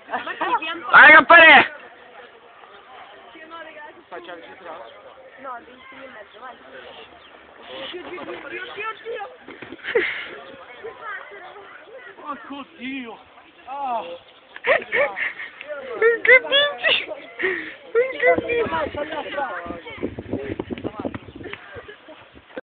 Vai, campare! Facciamo il citrato. No, devi finire in mezzo, vai. Oddio. Oddio! Ah! Che dici?